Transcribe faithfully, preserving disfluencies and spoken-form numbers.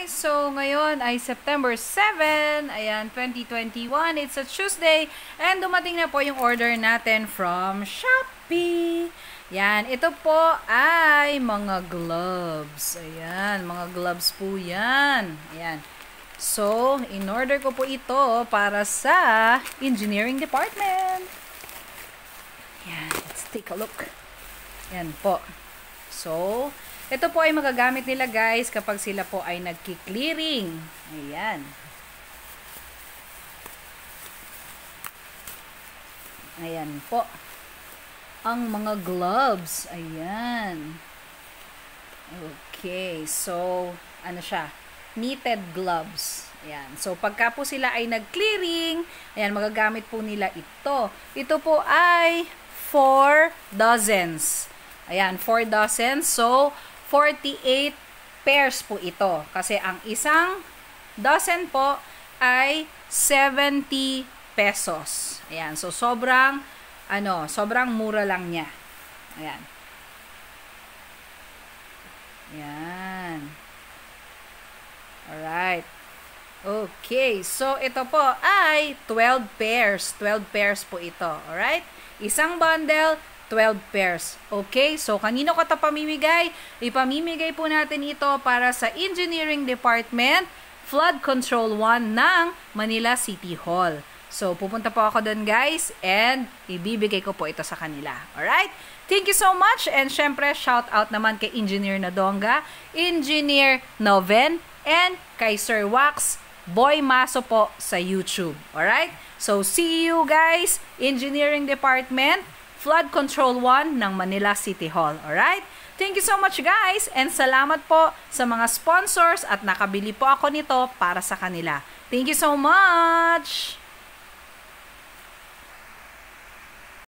guys! So, ngayon ay September seventh, ayan, twenty twenty-one. It's a Tuesday, and dumating na po yung order natin from Shopee. Yan, ito po ay mga gloves. Ayan, mga gloves po yan. Ayan. So, in-order ko po ito para sa engineering department. Ayan, let's take a look. Ayan po. So, ito po ay magagamit nila guys kapag sila po ay nagki-clearing. Ayan. Ayan po. Ang mga gloves. Ayan. Okay. So, ano siya? Knitted gloves. Ayan. So, pagka po sila ay nag-clearing, ayan, magagamit po nila ito. Ito po ay four dozens. Ayan, four dozens. So, forty-eight pairs po ito. Kasi ang isang dozen po ay seventy pesos. Ayan. So, sobrang, ano, sobrang mura lang niya. Ayan. Ayan. Alright. Okay. So, ito po ay twelve pairs. twelve pairs po ito. Alright? Isang bundle, twelve pairs. Okay? So, kanino ko ito pamimigay? Ipamimigay po natin ito para sa Engineering Department, Flood Control one ng Manila City Hall. So, pupunta po ako doon guys, and ibibigay ko po ito sa kanila. Alright? Thank you so much, and syempre, shout out naman kay Engineer Nadonga, Engineer Noven, and kay Sir Wax, Boy Maso po sa YouTube. Alright? So, see you guys, Engineering Department, Flood Control one ng Manila City Hall. Alright? Thank you so much guys, and salamat po sa mga sponsors at nakabili po ako nito para sa kanila. Thank you so much!